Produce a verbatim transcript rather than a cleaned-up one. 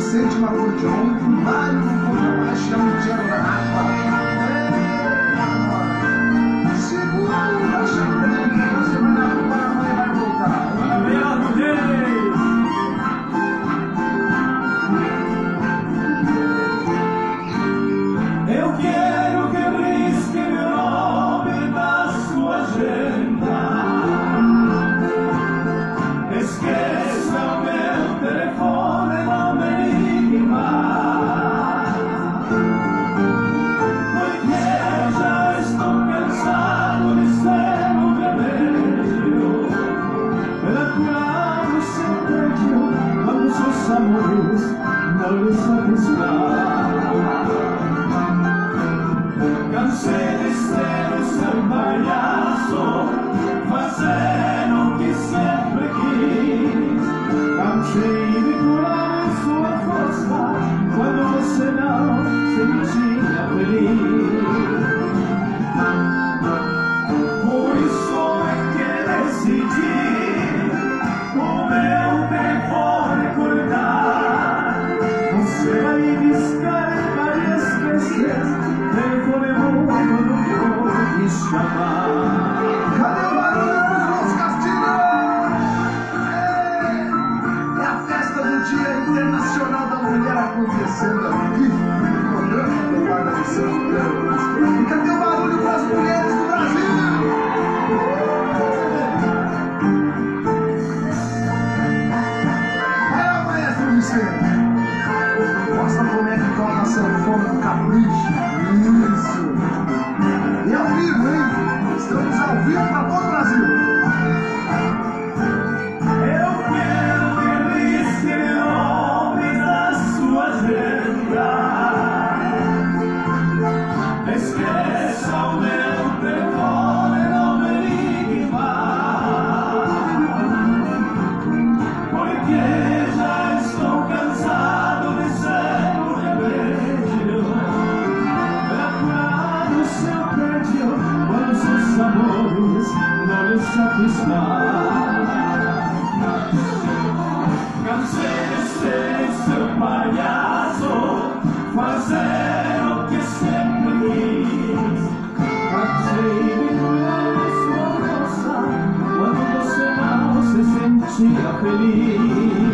sente uma acordeon, vai no fundo, vai chamar um tiro na água. Segura a champanhe, você vai na rua, a mãe vai voltar. Obrigado, Deus! Eu quero que risque meu nome na sua agenda. Esqueça o meu telefone, não me ligue mais, porque já estou cansado de ser um remédio para curar o seu tédio quando seus amores não lhe satisfazem. Cansei de ser o seu palhaço, fazer o que sempre quis. Cansei de curar em sua força quando você não se sentia feliz. Por isso é que decidi o meu telefone cortar. Você vai me discar e vai esquecer. Telefone mudo não vou me chamar. Cadê o barulho pros Los Castilhos? É a festa do Dia Internacional da Mulher acontecendo aqui no programa do Guarda de Santo Deus. E cadê o barulho pras mulheres do Brasil? É, maestro Vicente. Mostra como é que toca a sanfona do capricho. Isso! E ao vivo, hein? Estamos ao vivo para todo o Brasil. Eu quero que risque meu nome na sua agenda. Esqueça o meu telefone, não me ligue mais, porque já estou cansado de ser um remédio para curar o seu tédio quando seus amores não lhe satisfazem. Cansei de ser seu palhaço, fazer o que sempre quis. Cansei de curar em sua força quando você não se sentia feliz.